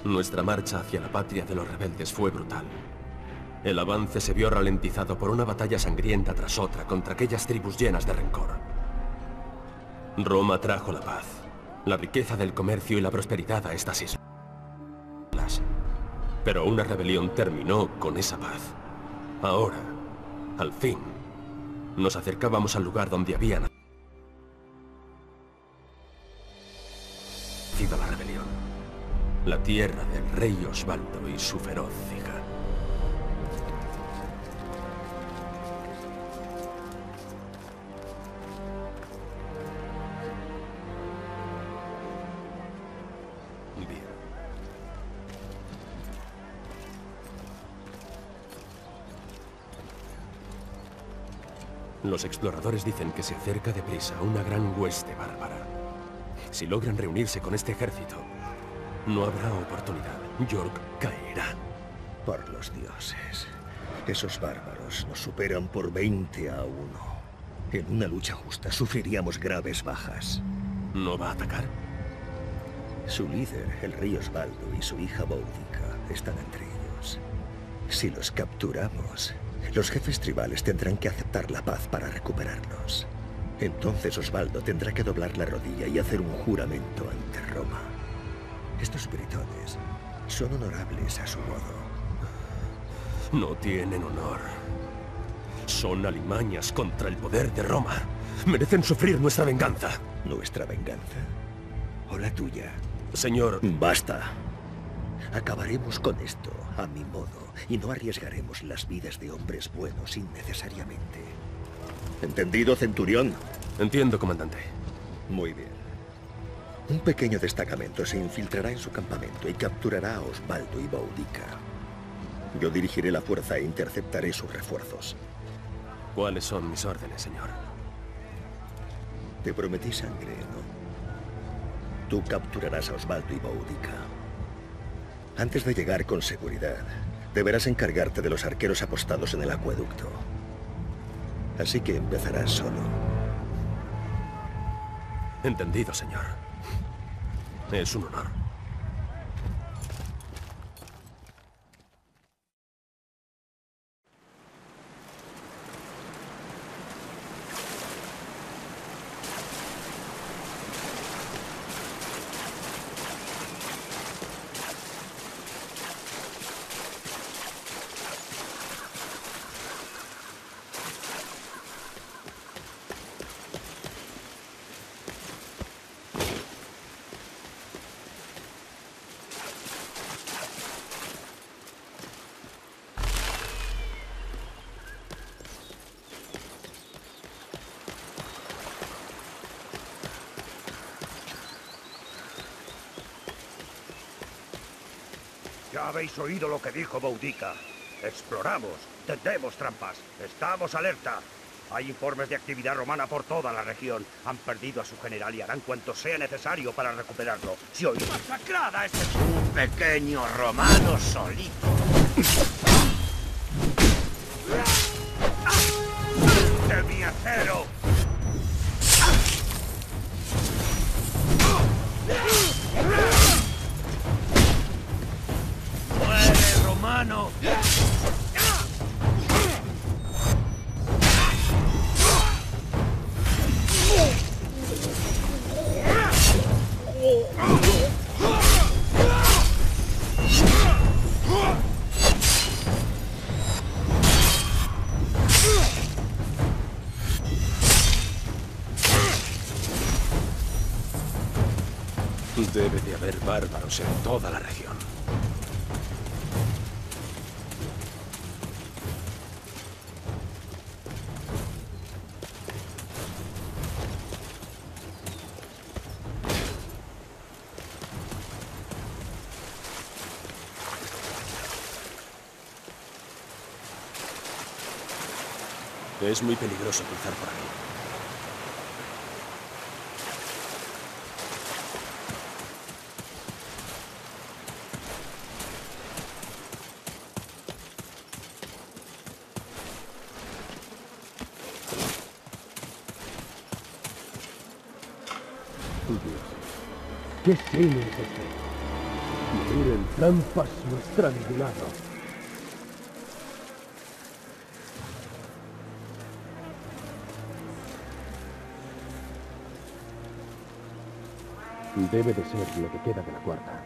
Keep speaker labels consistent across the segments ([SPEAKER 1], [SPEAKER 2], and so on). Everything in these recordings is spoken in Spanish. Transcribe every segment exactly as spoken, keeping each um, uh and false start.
[SPEAKER 1] Nuestra marcha hacia la patria de los rebeldes fue brutal. El avance se vio ralentizado por una batalla sangrienta tras otra contra aquellas tribus llenas de rencor. Roma trajo la paz, la riqueza del comercio y la prosperidad a estas islas. Pero una rebelión terminó con esa paz. Ahora, al fin, nos acercábamos al lugar donde había nacido la rebelión. La tierra del rey Osvaldo y su feroz hija. Bien. Los exploradores dicen que se acerca deprisa una gran hueste bárbara. Si logran reunirse con este ejército, no habrá oportunidad. York caerá.
[SPEAKER 2] Por los dioses. Esos bárbaros nos superan por veinte a uno. En una lucha justa sufriríamos graves bajas.
[SPEAKER 1] ¿No va a atacar?
[SPEAKER 2] Su líder, el rey Osvaldo, y su hija Boudica están entre ellos. Si los capturamos, los jefes tribales tendrán que aceptar la paz para recuperarlos. Entonces Osvaldo tendrá que doblar la rodilla y hacer un juramento ante Roma. Estos britones son honorables a su modo.
[SPEAKER 1] No tienen honor. Son alimañas contra el poder de Roma. Merecen sufrir nuestra venganza.
[SPEAKER 2] ¿Nuestra venganza? ¿O la tuya?
[SPEAKER 1] Señor...
[SPEAKER 2] Basta. Acabaremos con esto, a mi modo, y no arriesgaremos las vidas de hombres buenos innecesariamente. ¿Entendido, centurión?
[SPEAKER 1] Entiendo, comandante.
[SPEAKER 2] Muy bien. Un pequeño destacamento se infiltrará en su campamento y capturará a Osvaldo y Boudica. Yo dirigiré la fuerza e interceptaré sus refuerzos.
[SPEAKER 1] ¿Cuáles son mis órdenes, señor?
[SPEAKER 2] Te prometí sangre, ¿no? Tú capturarás a Osvaldo y Boudica. Antes de llegar con seguridad, deberás encargarte de los arqueros apostados en el acueducto. Así que empezarás solo.
[SPEAKER 1] Entendido, señor. Es un honor.
[SPEAKER 3] Ya habéis oído lo que dijo Boudica. Exploramos, tendemos trampas, estamos alerta. Hay informes de actividad romana por toda la región. Han perdido a su general y harán cuanto sea necesario para recuperarlo. Si oís masacrada, este es un pequeño romano solito. ¡De mi acero! ¡Muere, romano!
[SPEAKER 1] Debe de haber bárbaros en toda la región. Es muy peligroso cruzar por aquí.
[SPEAKER 4] ¿Qué crimen es este?
[SPEAKER 1] Morir en trampas o estrangulado. Debe de ser lo que queda de la cuarta.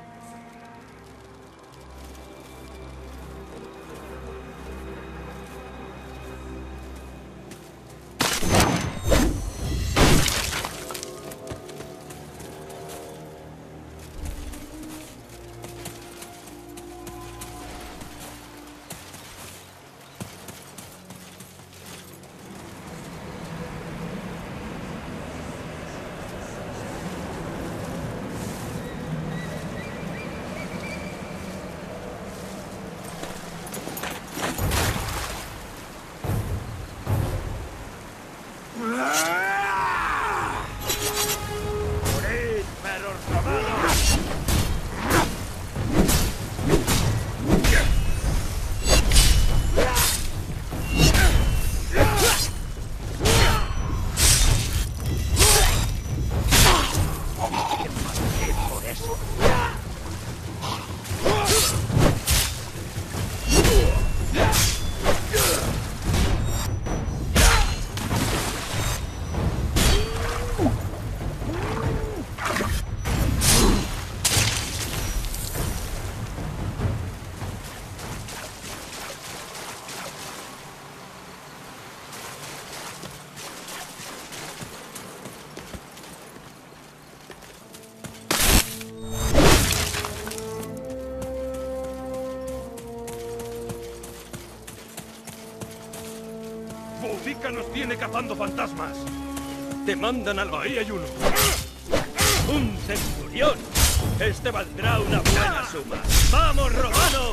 [SPEAKER 4] Boudica nos tiene cazando fantasmas. Te mandan al Ahí hay uno. ¡Un centurión! Este valdrá una buena suma. ¡Vamos, romano!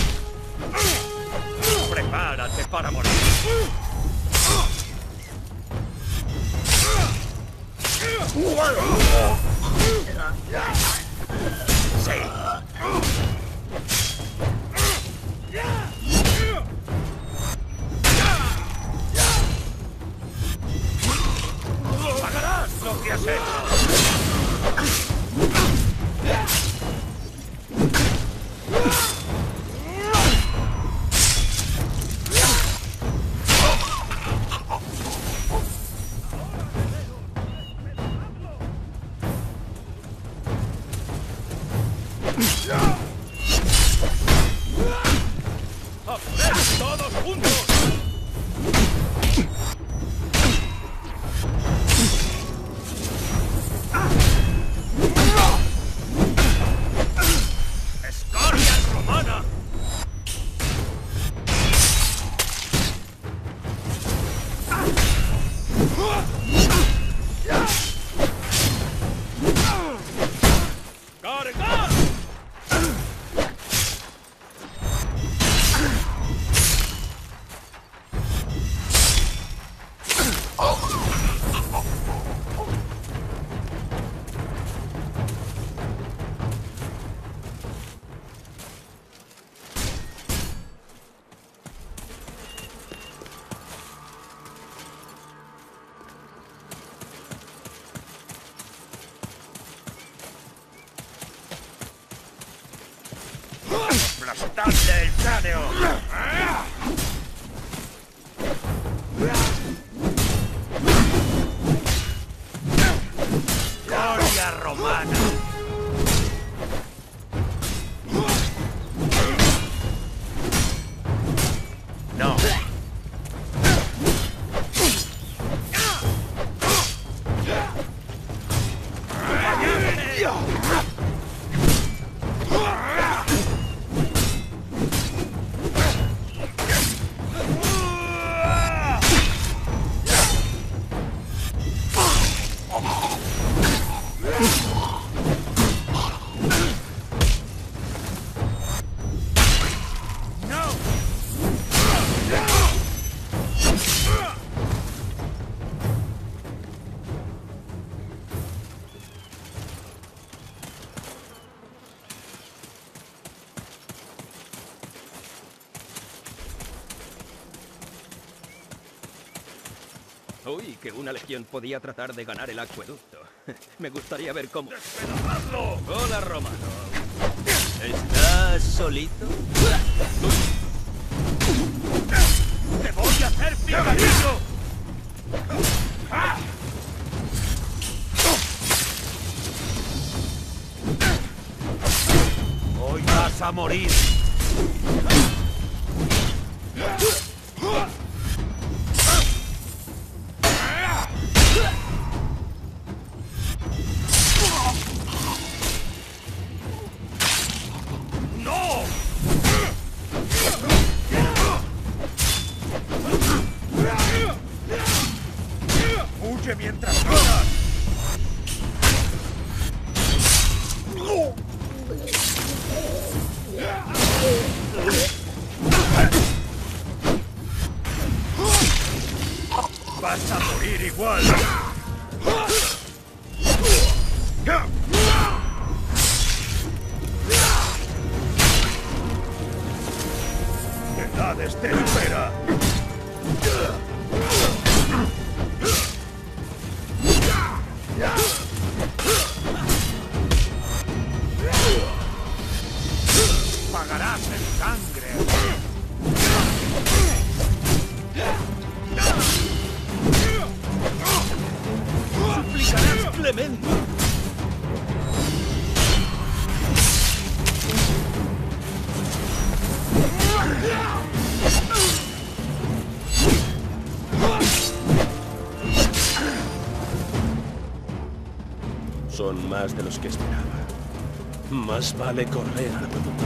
[SPEAKER 4] Prepárate para morir. Sí. ¡Pagarás lo que has hecho! ¡Todos juntos! ¡Escoria romana! ¡Cargar! ¡Aplastadle el cráneo! ¡Gloria romana! ¡No! Uy, que una legión podía tratar de ganar el acueducto. Me gustaría ver cómo... ¡Despedazadlo! ¡Hola, romano! ¿Estás solito?
[SPEAKER 3] ¡Te voy a hacer picadillo! Hoy vas a morir. Mientras puedas. Vas a morir igual. Edades te espera. Pagarás en sangre.
[SPEAKER 4] Suplicarás clemencia.
[SPEAKER 1] Son más de los que esperaba. Más vale correr al futuro.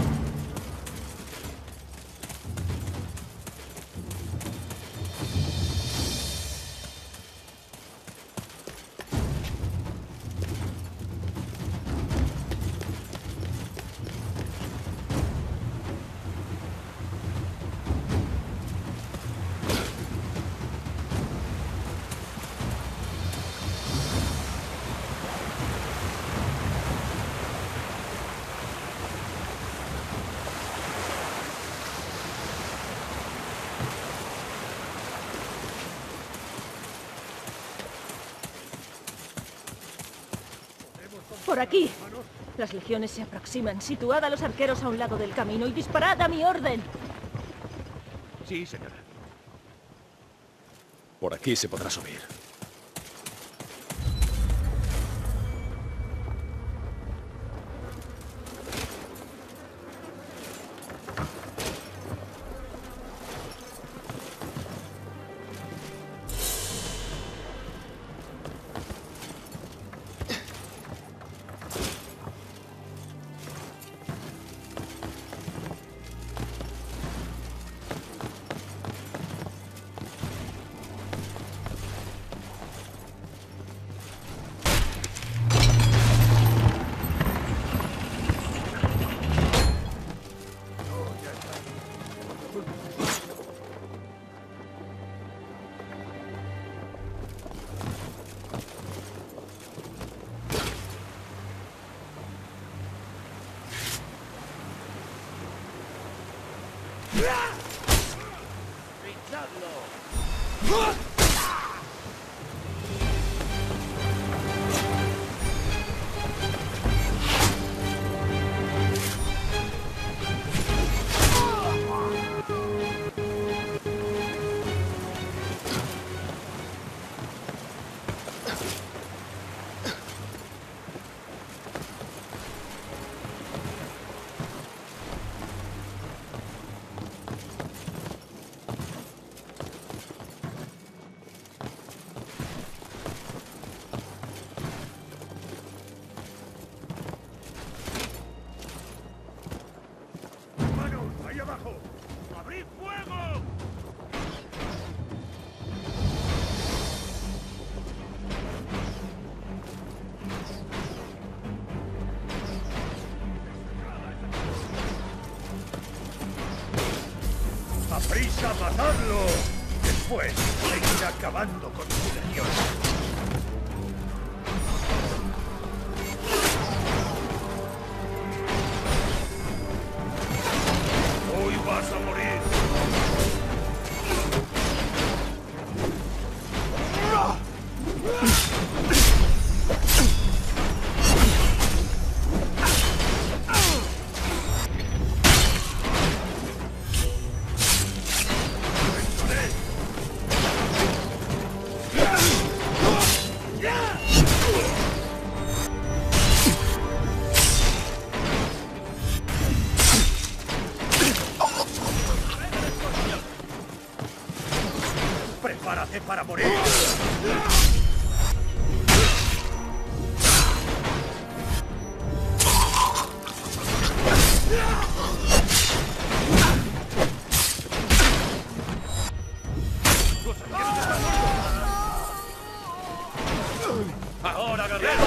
[SPEAKER 5] Por aquí. Las legiones se aproximan. Situad a los arqueros a un lado del camino y disparad a mi orden.
[SPEAKER 3] Sí, señora.
[SPEAKER 1] Por aquí se podrá subir.
[SPEAKER 3] ¡Aprisa, matadlo! Después, seguir acabando con su legión. Hoy vas a morir. ¡Prepárate para morir!
[SPEAKER 4] ¡Ahora, guerrero!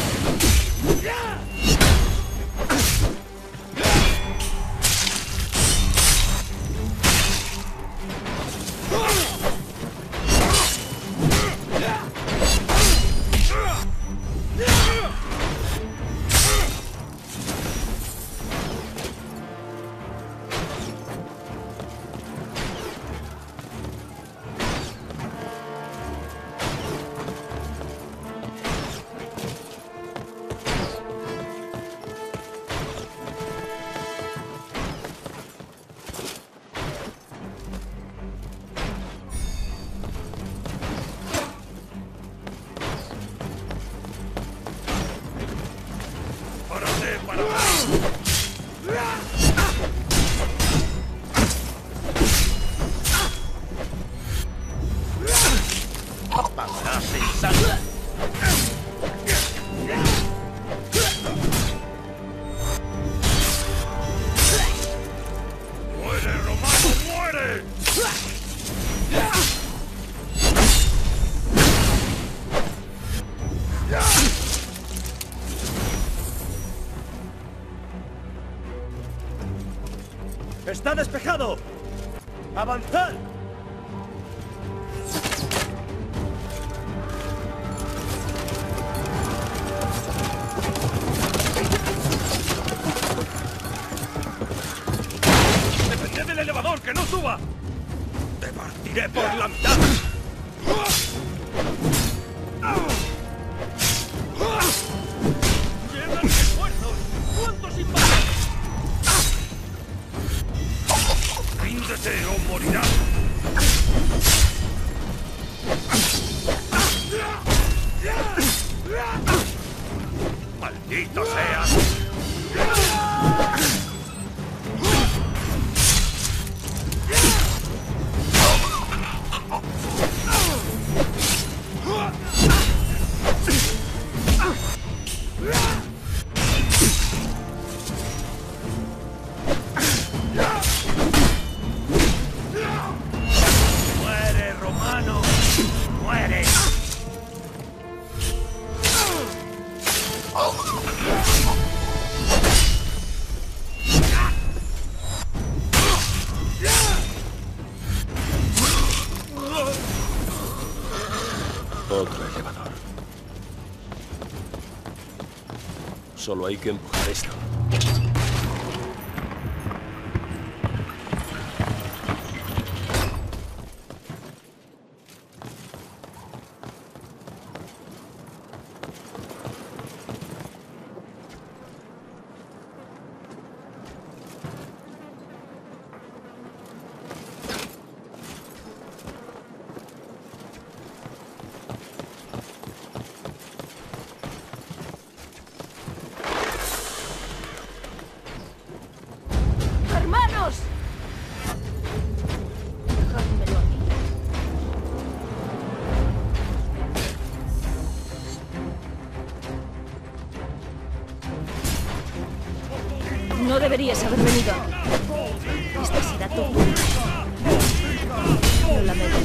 [SPEAKER 3] ¡Está despejado! ¡Avanzad!
[SPEAKER 4] ¡Depended del elevador, que no suba! ¡Te partiré por la mitad! ¡Llenan de esfuerzos! ¡Cuántos imbates! ¡Ríndete o morirás! ¡Maldito seas! ¡Muere, Romano! ¡Muere!
[SPEAKER 1] Otro elevador. Solo hay que empujar esto.
[SPEAKER 5] ¡Hermanos! Dejádmelo a mí. No deberías haber venido. Esta será tu culpa. Lo lamento.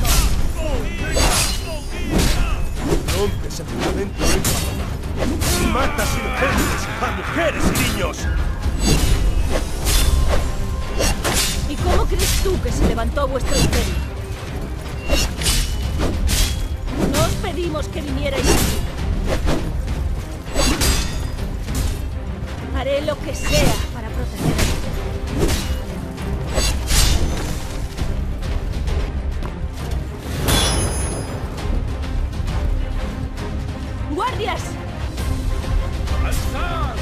[SPEAKER 3] Rompes el juramento en y matas inocentes a mujeres y niños.
[SPEAKER 5] ¿Y cómo crees tú que se levantó vuestro imperio? No os pedimos que vinierais aquí. Haré lo que sea para protegeros. ¡Guardias!
[SPEAKER 4] ¡Alzad!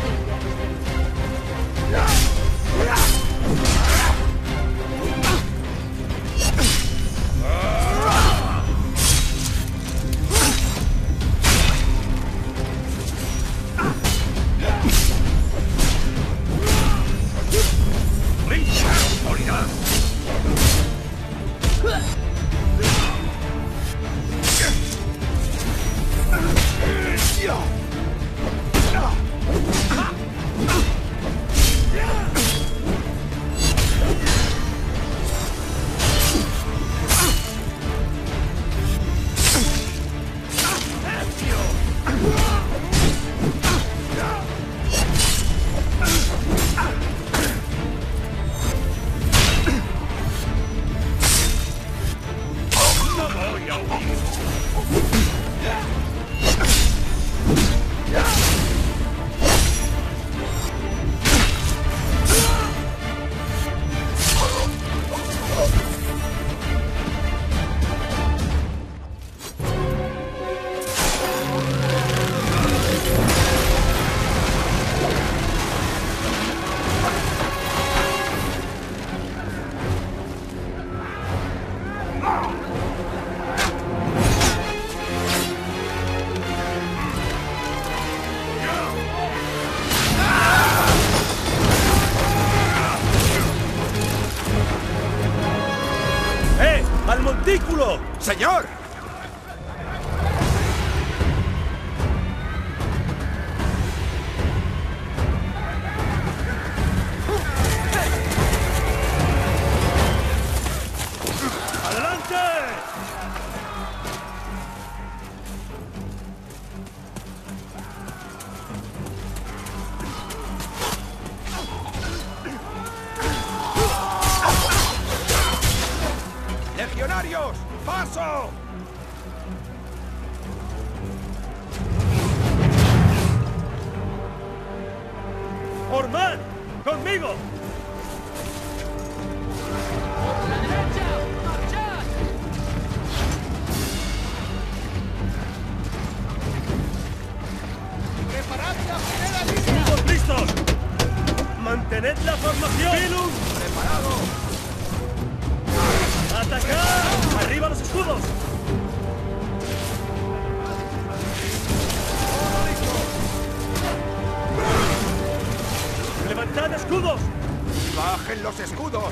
[SPEAKER 4] montículo!
[SPEAKER 3] ¡Señor!
[SPEAKER 4] ¡Adelante!
[SPEAKER 3] ¡Legionarios! ¡Paso!
[SPEAKER 4] ¡Ormán! ¡Conmigo! ¡Escudos listos! ¡Mantened la formación! ¡Pilum! ¡Preparado! ¡Atacar! ¡Arriba los escudos! ¡Levantad escudos!
[SPEAKER 3] ¡Bajen los escudos!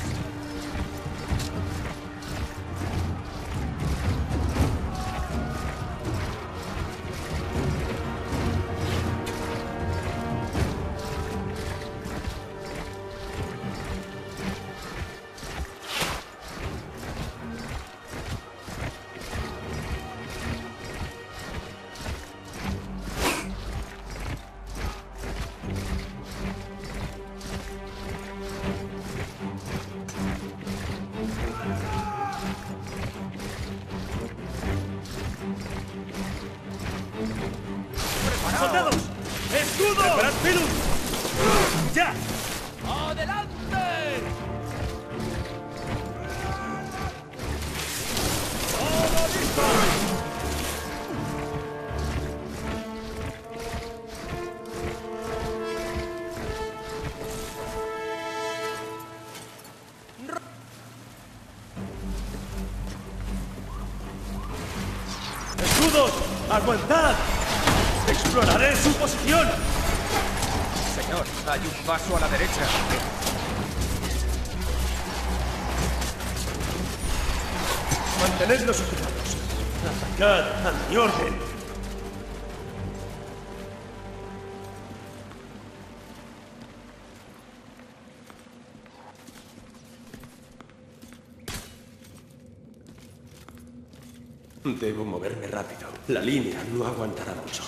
[SPEAKER 4] ¡Soldados! ¡Escudo! ¡Preparad Pilum! ¡Ya!
[SPEAKER 6] ¡Adelante!
[SPEAKER 4] ¡Todo listo! ¡Escudos! ¡Aguantad! ¡Exploraré su posición!
[SPEAKER 3] Señor, hay un paso a la derecha.
[SPEAKER 4] Mantenedlos ocupados. Atacad a mi orden.
[SPEAKER 1] Debo moverme rápido. La línea no aguantará mucho.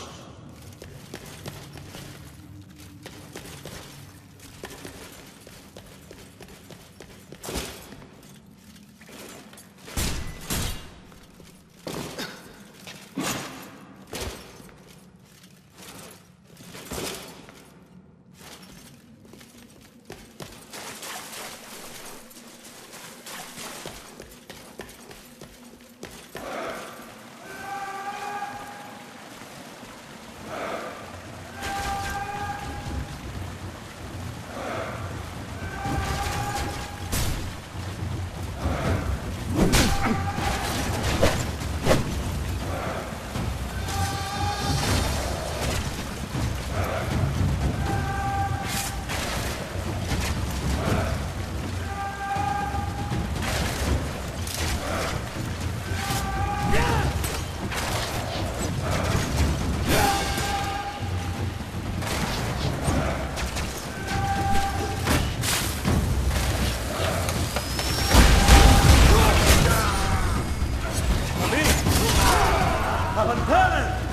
[SPEAKER 4] ¡Avanzad!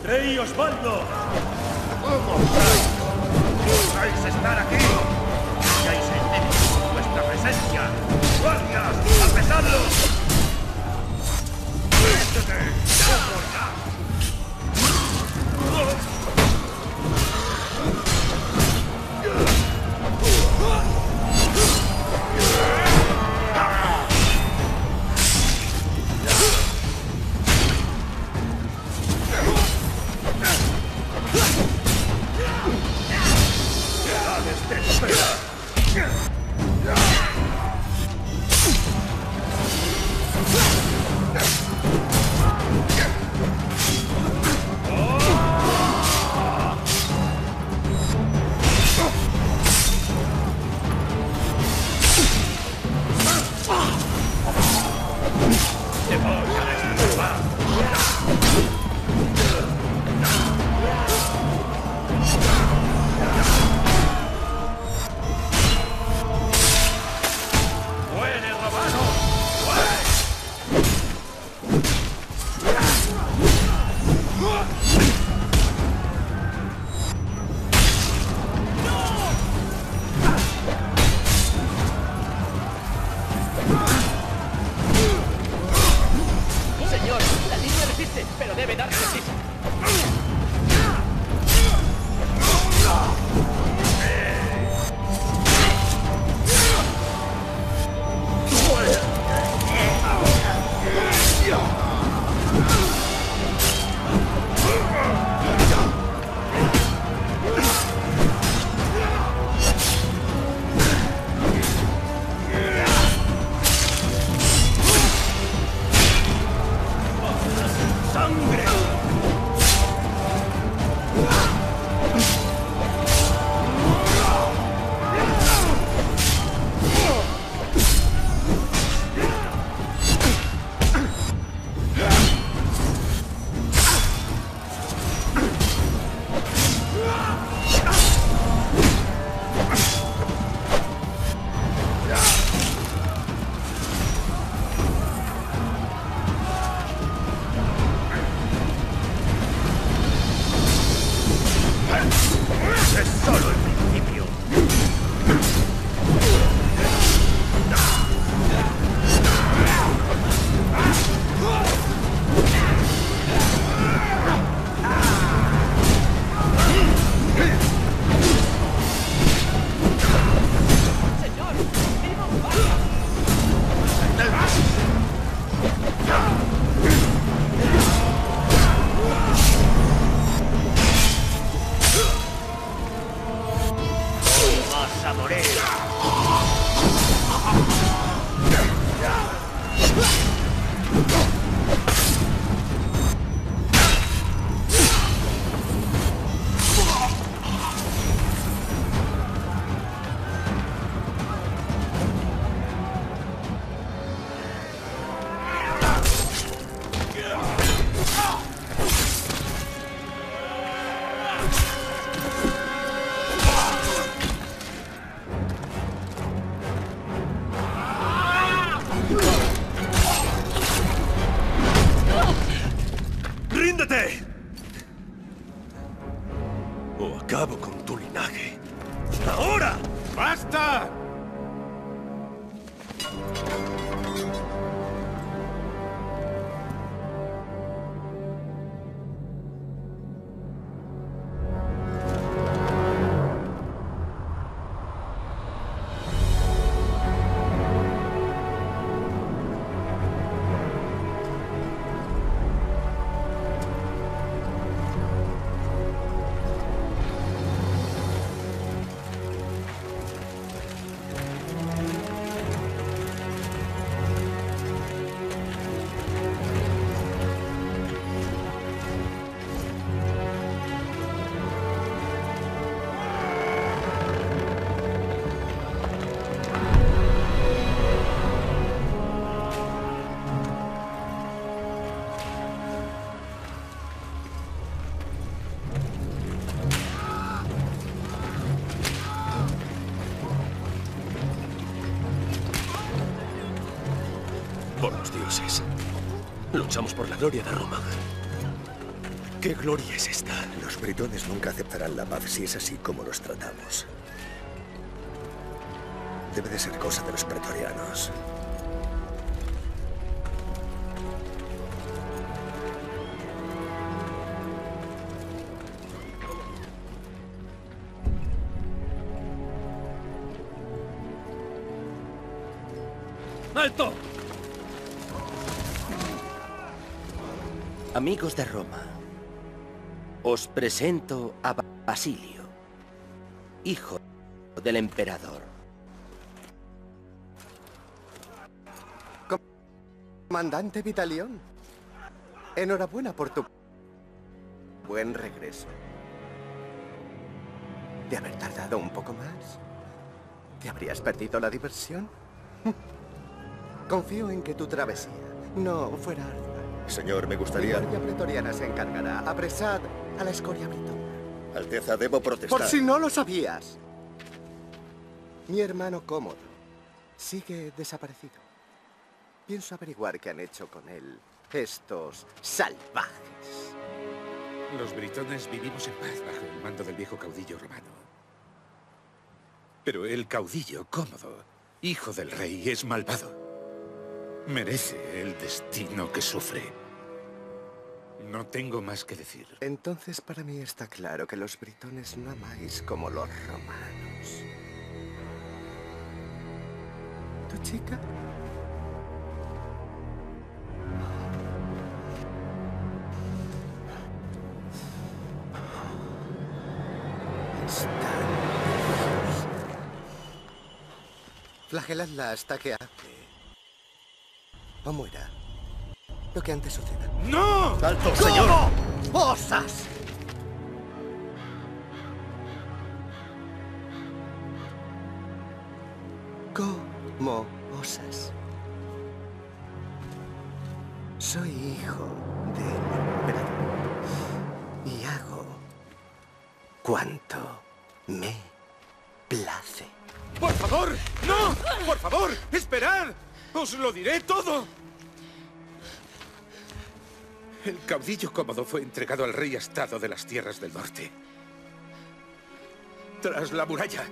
[SPEAKER 4] ¡Rey Osvaldo!
[SPEAKER 3] ¿Cómo osáis? ¿Osáis estar aquí? ¡Hayáis enemigo vuestra presencia! ¡Guardias! ¡Apresadlos! ¡Métete! ¡Vamos ya!
[SPEAKER 4] ¡Ríndete! O acabo con tu linaje. ¡Ahora! ¡Basta!
[SPEAKER 1] Por los dioses. Luchamos por la gloria de Roma. ¿Qué gloria es esta?
[SPEAKER 2] Los britones nunca aceptarán la paz si es así como los tratamos. Debe de ser cosa de los pretorianos.
[SPEAKER 4] ¡Alto!
[SPEAKER 6] Amigos de Roma, os presento a Basilio, hijo del emperador.
[SPEAKER 7] Comandante Vitalión, enhorabuena por tu buen regreso. De haber tardado un poco más, ¿te habrías perdido la diversión? Confío en que tu travesía no fuera ardua.
[SPEAKER 2] Señor, me
[SPEAKER 7] La
[SPEAKER 2] gustaría...
[SPEAKER 7] guardia pretoriana se encargará. Apresad a la escoria britona.
[SPEAKER 2] Alteza, debo protestar.
[SPEAKER 7] Por si no lo sabías. Mi hermano Cómodo sigue desaparecido. Pienso averiguar qué han hecho con él estos salvajes.
[SPEAKER 8] Los britones vivimos en paz bajo el mando del viejo caudillo romano. Pero el caudillo Cómodo, hijo del rey, es malvado. Merece el destino que sufre. No tengo más que decir.
[SPEAKER 7] Entonces para mí está claro que los britones no amáis como los romanos. ¿Tu chica? Está... Flageladla hasta que hable. O muera. Lo que antes suceda.
[SPEAKER 8] ¡No!
[SPEAKER 2] ¡Alto, señor!
[SPEAKER 7] ¿Cómo osas? ¿Cómo osas? Soy hijo del emperador y hago cuanto me place.
[SPEAKER 8] ¡Por favor! ¡No! ¡Por favor! ¡Esperad! ¡Os lo diré todo! El caudillo Cómodo fue entregado al rey Astado de las tierras del norte. Tras la muralla.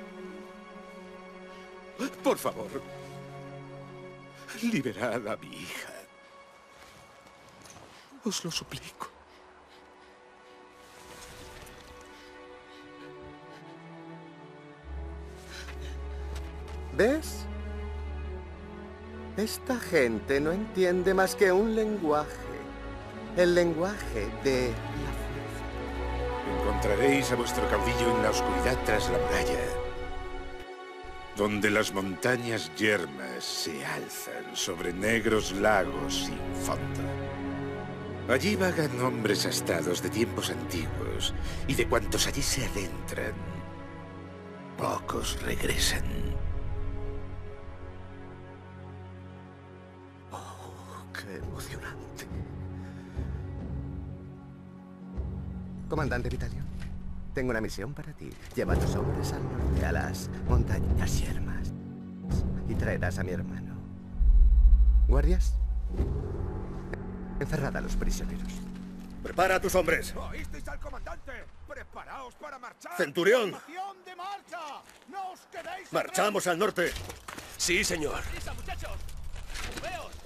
[SPEAKER 8] Por favor, liberad a mi hija. Os lo suplico.
[SPEAKER 7] ¿Ves? Esta gente no entiende más que un lenguaje. El lenguaje de la fuerza.
[SPEAKER 8] Encontraréis a vuestro caudillo en la oscuridad tras la muralla, donde las montañas yermas se alzan sobre negros lagos sin fondo. Allí vagan hombres astados de tiempos antiguos, y de cuantos allí se adentran, pocos regresan.
[SPEAKER 7] ¡Qué emocionante! Comandante Vitalio, tengo una misión para ti. Lleva a tus hombres al norte, a las montañas yermas, y traerás a mi hermano. ¿Guardias? Encerrad a los prisioneros.
[SPEAKER 2] ¡Prepara a tus hombres!
[SPEAKER 3] ¿Oísteis al comandante? ¡Preparaos para marchar!
[SPEAKER 2] ¡Centurión!
[SPEAKER 3] ¡Formación de marcha! ¡No os quedéis
[SPEAKER 2] ¡Marchamos al norte!
[SPEAKER 1] Sí, señor.
[SPEAKER 4] ¡Prisa, muchachos! ¡Moveos!